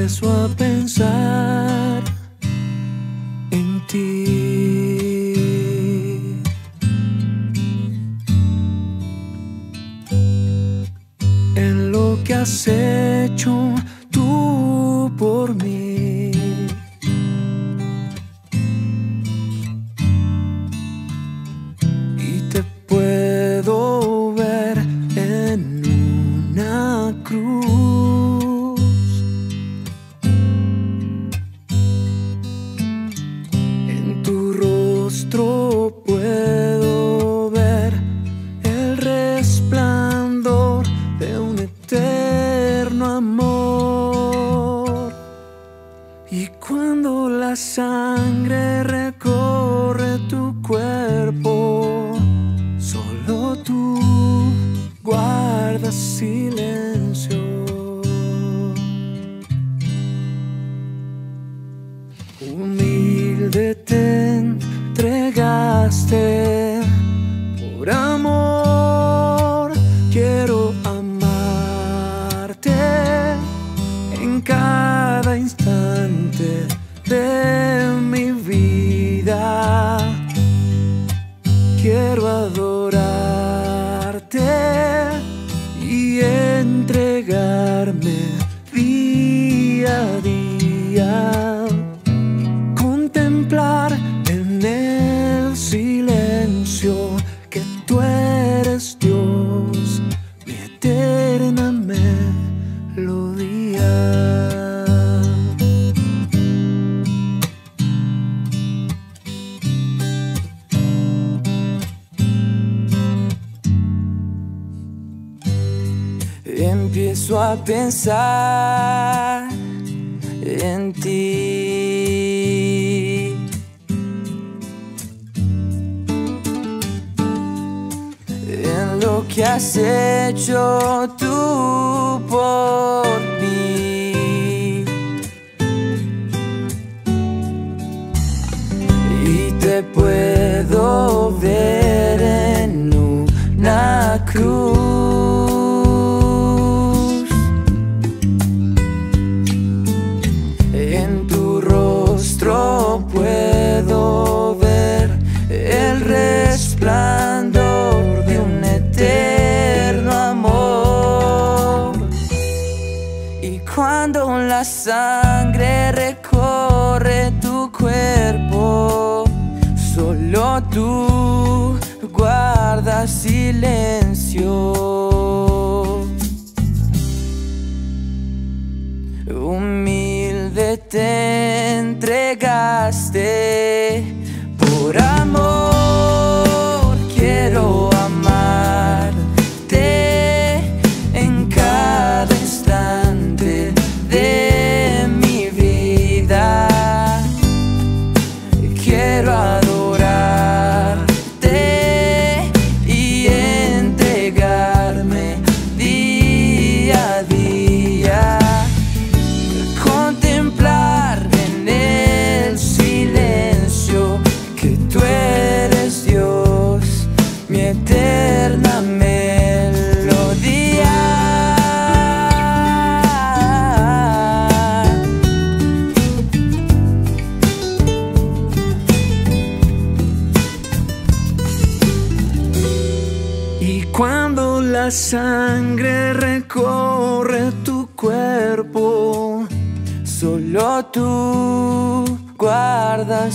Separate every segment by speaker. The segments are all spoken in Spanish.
Speaker 1: empiezo a pensar en ti. En lo que has hecho tú por mí. Y te puedo ver en una cruz. En tu rostro puedo ver el resplandor de un eterno amor. Y cuando la sangre recorre tu cuerpo, solo tú guardas silencio. Humilde te entregaste por amor. Quiero amarte en cada instante de mi vida. Quiero adorarte y entregarme día a día. Contemplar en el silencio que tú eres Dios, mi eterna melodía. Empiezo a pensar en ti. En lo que has hecho tú por mí. Y te puedo ver en una cruz. En tu rostro puedo ver el resplandor de un eterno amor. Y cuando la sangre recorre tu cuerpo, solo tú guardas silencio. Humilde te entregaste por amor. Quiero amarte en cada instante de mi vida. Quiero adorarte y entregarme día a día. Contemplar en el silencio que tú eres Dios, mi eterna melodía. Y cuando la sangre recorre tu cuerpo, solo tú guardas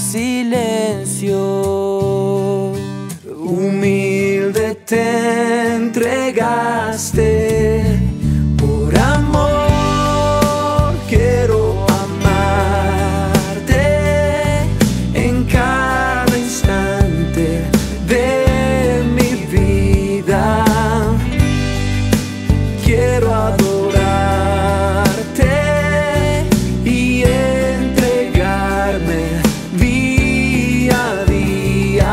Speaker 1: silencio. Humilde te entregaste por amor. Quiero amarte en cada instante de mi vida. Quiero adorarte y entregarme día a día.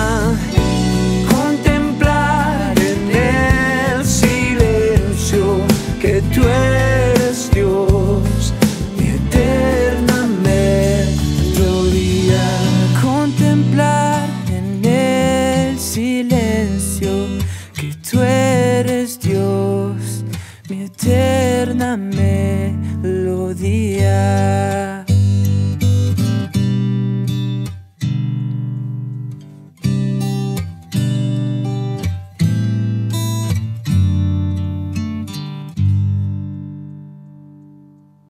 Speaker 1: Contemplar en el silencio que tú eres Dios, mi eterna melodía. Contemplar en el silencio que tú eres Dios, mi eterna melodía. día.